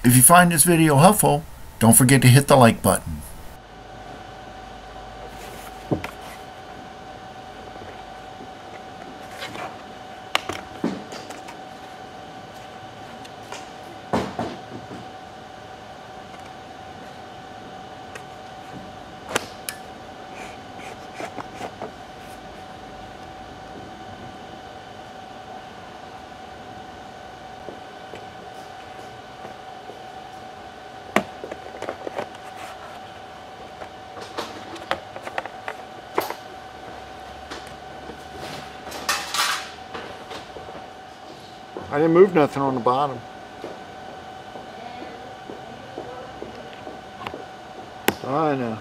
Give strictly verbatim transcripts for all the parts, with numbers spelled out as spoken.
If you find this video helpful, don't forget to hit the like button. I didn't move nothing on the bottom. I know.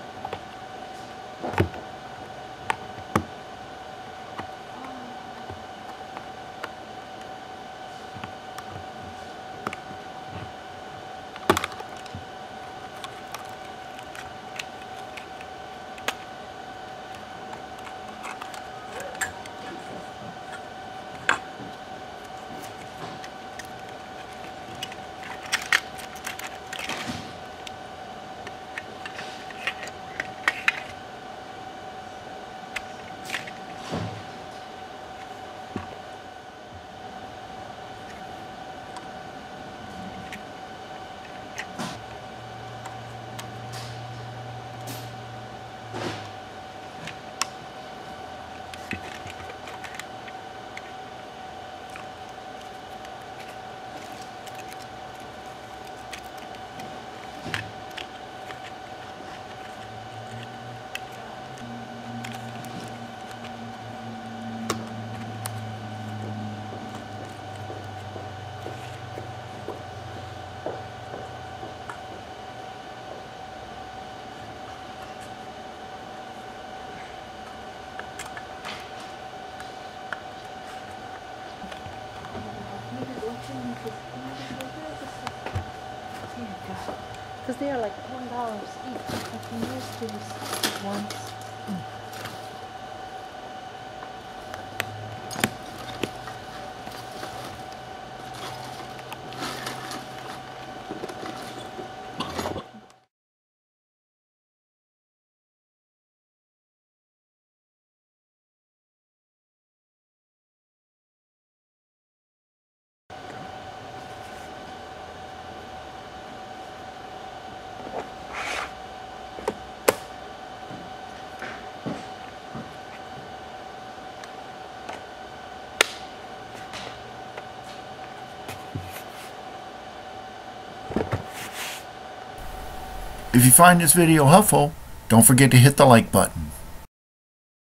Because they are like ten dollars each. I can use these once. If you find this video helpful, don't forget to hit the like button.